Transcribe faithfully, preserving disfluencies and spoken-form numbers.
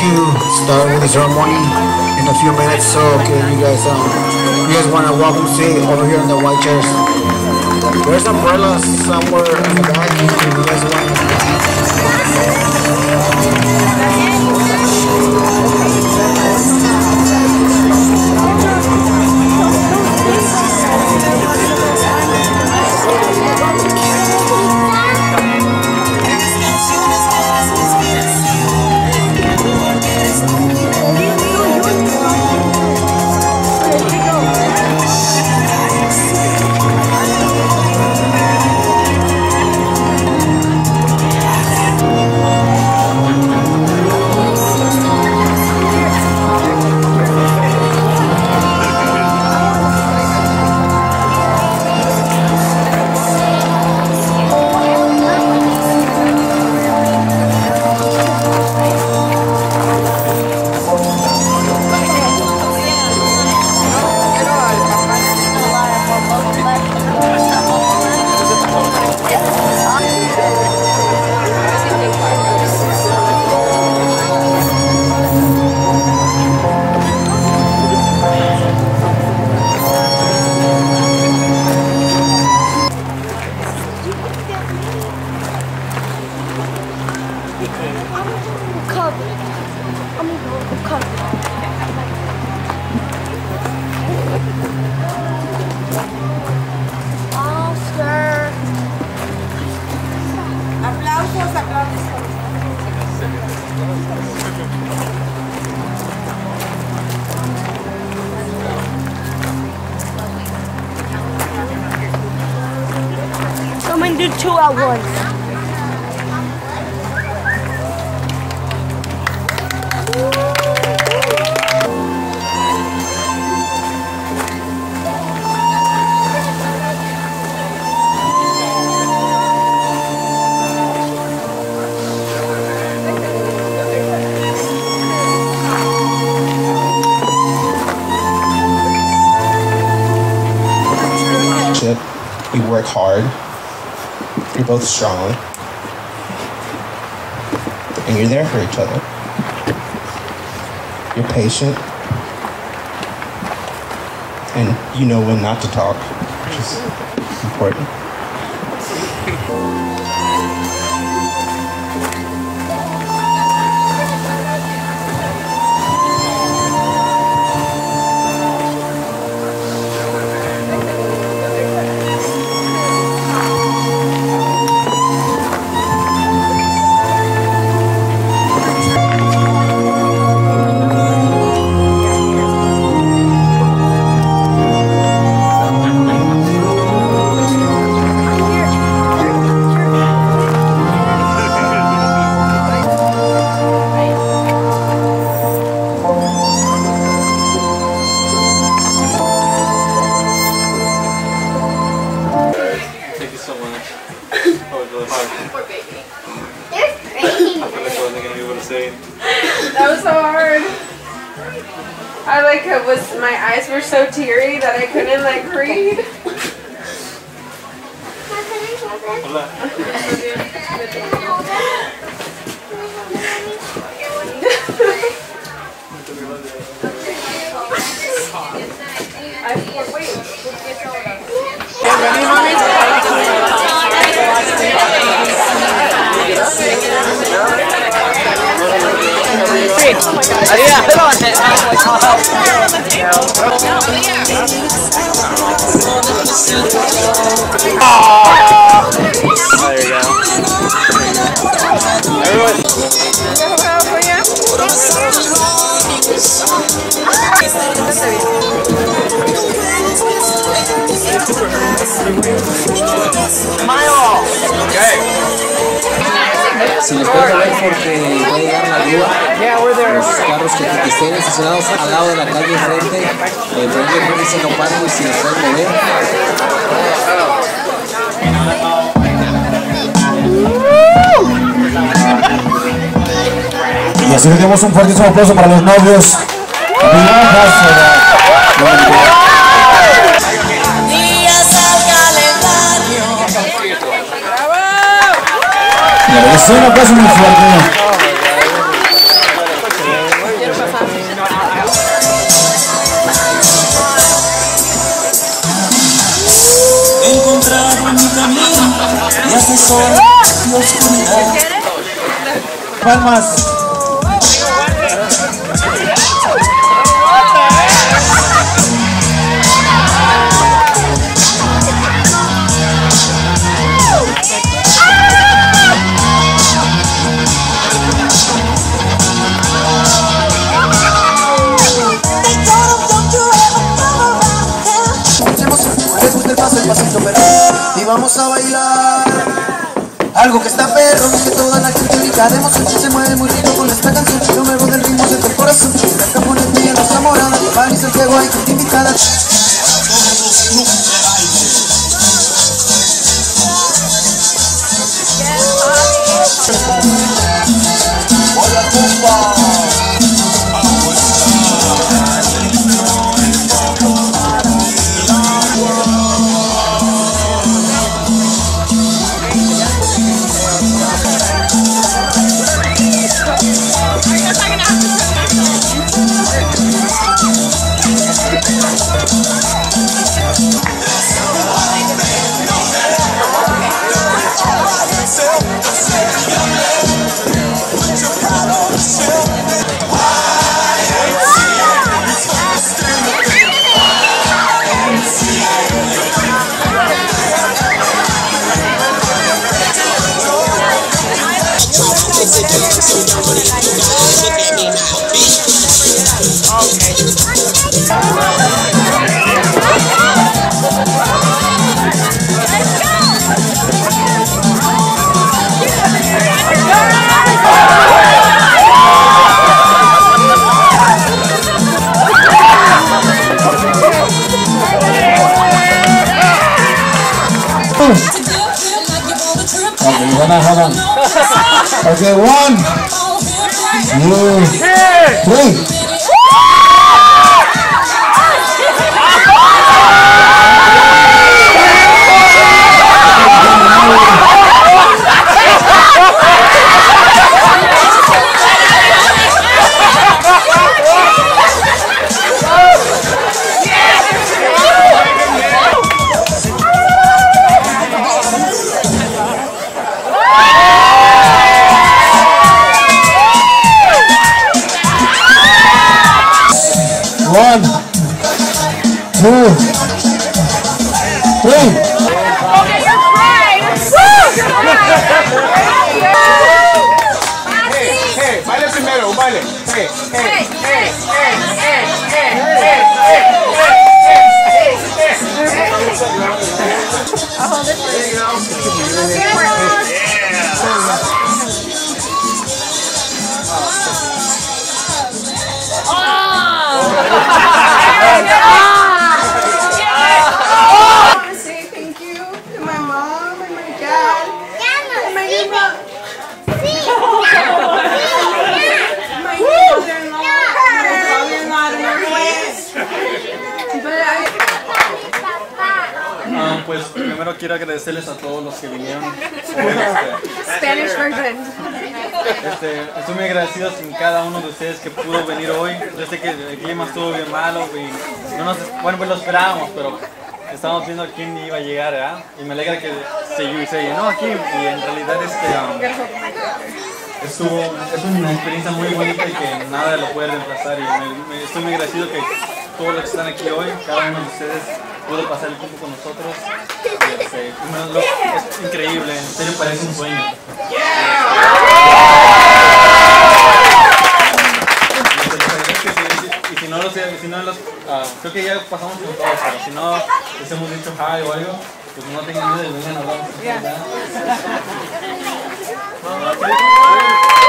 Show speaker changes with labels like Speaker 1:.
Speaker 1: to start with the ceremony in a few minutes. So, okay, you guys, um, you guys want to welcome stay over here in the white chairs. There's umbrellas somewhere in the back. If you guys want
Speaker 2: Someone do two at once.
Speaker 3: We work hard. You're both strong. And you're there for each other. You're patient. And you know when not to talk, which is important.
Speaker 4: That was so hard. I like it was my eyes were so teary that I couldn't like read.
Speaker 5: Yeah, put on it. Oh, there you go. Everyone. Smile. Okay.
Speaker 6: Si nos pueden ver porque va a llegar la grúa, los carros que, que estén estacionados al lado de la calle enfrente, eh, por ejemplo, creo que se no paren y si nos pueden mover.
Speaker 1: Y así le damos un fuertísimo aplauso para los novios. Y a ver, un aplauso muy fuerte.
Speaker 7: sol y oscuridad.
Speaker 1: Palmas.
Speaker 7: El pasito perro y vamos a bailar algo que está perro, que toda la gente grita de emoción, se mueve muy rico con esta canción, lo nuevo del ritmo de tu corazón, las cajones mías, nuestra morada, Pan y Santiago hay gente invitada. Voy a tumba.
Speaker 1: Okay, hold on, hold on. Okay, one, two, three. One, two, three.
Speaker 4: Okay, you're right. Woo! You're right.
Speaker 5: Hey, hey, baile primero, un baile. Hey, hey, hey, hey, hey, hey, hey, hey,
Speaker 4: I'll hold it for you. I want to say thank you to my mom and my dad and my new mom. My new mother-in-law, my father-in-law, and everyone. But I...
Speaker 8: Ah, pues primero quiero agradecerles a todos los que vinieron. Este,
Speaker 4: Spanish version.
Speaker 8: este, estoy muy agradecido con cada uno de ustedes que pudo venir hoy. Yo sé que el clima estuvo bien malo y no nos, bueno, pues lo esperábamos, pero estábamos viendo quién iba a llegar, ¿verdad? Y me alegra que se, se llenó aquí y en realidad este, um, estuvo, es una experiencia muy bonita y que nada lo puede reemplazar. Y me, me, estoy muy agradecido que todos los que están aquí hoy, cada uno de ustedes pudo pasar el tiempo con nosotros. Y, este, no, lo, es increíble, en serio parece un sueño. Y si no los, si no los uh, creo que ya pasamos con todos, pero si no les hemos dicho hi o algo, pues no tengan miedo de venir a hablar.